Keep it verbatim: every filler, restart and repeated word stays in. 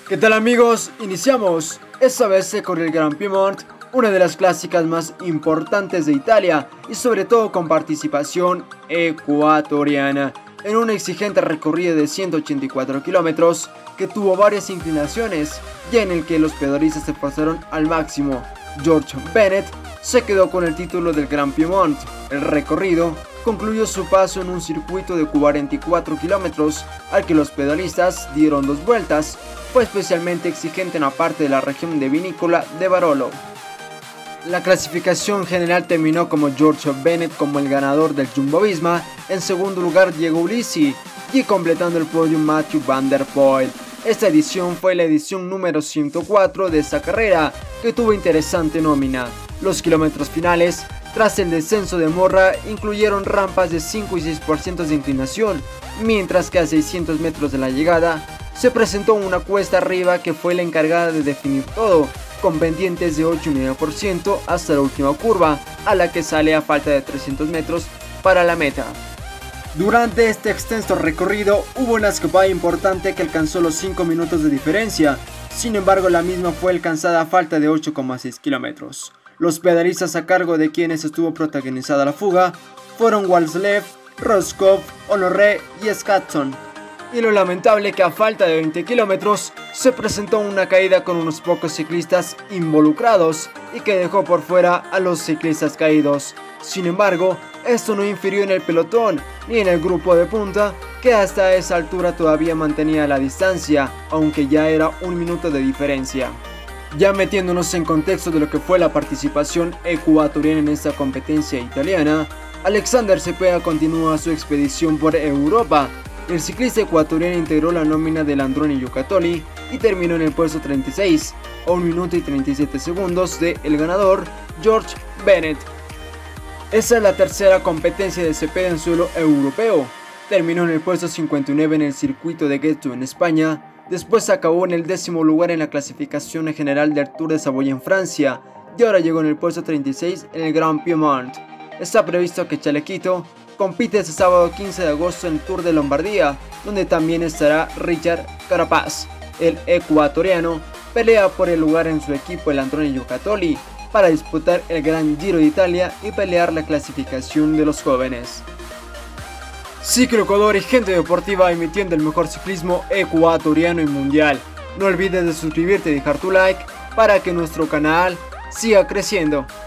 ¿Qué tal amigos? Iniciamos. Esta vez se corrió el Gran Piemont, una de las clásicas más importantes de Italia y sobre todo con participación ecuatoriana, en un exigente recorrido de ciento ochenta y cuatro kilómetros que tuvo varias inclinaciones y en el que los pedalistas se esforzaron al máximo. George Bennett se quedó con el título del Gran Piemont. El recorrido concluyó su paso en un circuito de cuarenta y cuatro kilómetros al que los pedalistas dieron dos vueltas. Fue especialmente exigente en la parte de la región de vinícola de Barolo. La clasificación general terminó como George Bennett como el ganador del Jumbo-Visma, en segundo lugar Diego Ulissi y completando el podio Mathieu van der Poel. Esta edición fue la edición número ciento cuatro de esta carrera, que tuvo interesante nómina. Los kilómetros finales, tras el descenso de Morra, incluyeron rampas de cinco y seis por ciento de inclinación, mientras que a seiscientos metros de la llegada se presentó una cuesta arriba que fue la encargada de definir todo, con pendientes de ocho coma cinco por ciento hasta la última curva, a la que sale a falta de trescientos metros para la meta. Durante este extenso recorrido hubo una escapada importante que alcanzó los cinco minutos de diferencia, sin embargo la misma fue alcanzada a falta de ocho coma seis kilómetros. Los pedalistas a cargo de quienes estuvo protagonizada la fuga fueron Walslev, Roscoff, Honoré y Scatson. Y lo lamentable que a falta de veinte kilómetros se presentó una caída con unos pocos ciclistas involucrados y que dejó por fuera a los ciclistas caídos. Sin embargo, esto no infirió en el pelotón ni en el grupo de punta, que hasta esa altura todavía mantenía la distancia, aunque ya era un minuto de diferencia. Ya metiéndonos en contexto de lo que fue la participación ecuatoriana en esta competencia italiana, Alexander Cepeda continúa su expedición por Europa. El ciclista ecuatoriano integró la nómina del Androni Giocattoli y terminó en el puesto treinta y seis, a un minuto y treinta y siete segundos de el ganador George Bennett. Esa es la tercera competencia de Cepeda en suelo europeo. Terminó en el puesto cincuenta y nueve en el circuito de Getxo en España. Después acabó en el décimo lugar en la clasificación general del Tour de Saboya en Francia y ahora llegó en el puesto treinta y seis en el Gran Piemont. Está previsto que Chalequito compite este sábado quince de agosto en el Tour de Lombardía, donde también estará Richard Carapaz. El ecuatoriano pelea por el lugar en su equipo, el Androni Giocattoli, para disputar el Gran Giro de Italia y pelear la clasificación de los jóvenes. Ciclo Ecuador y gente deportiva emitiendo el mejor ciclismo ecuatoriano y mundial. No olvides de suscribirte y dejar tu like para que nuestro canal siga creciendo.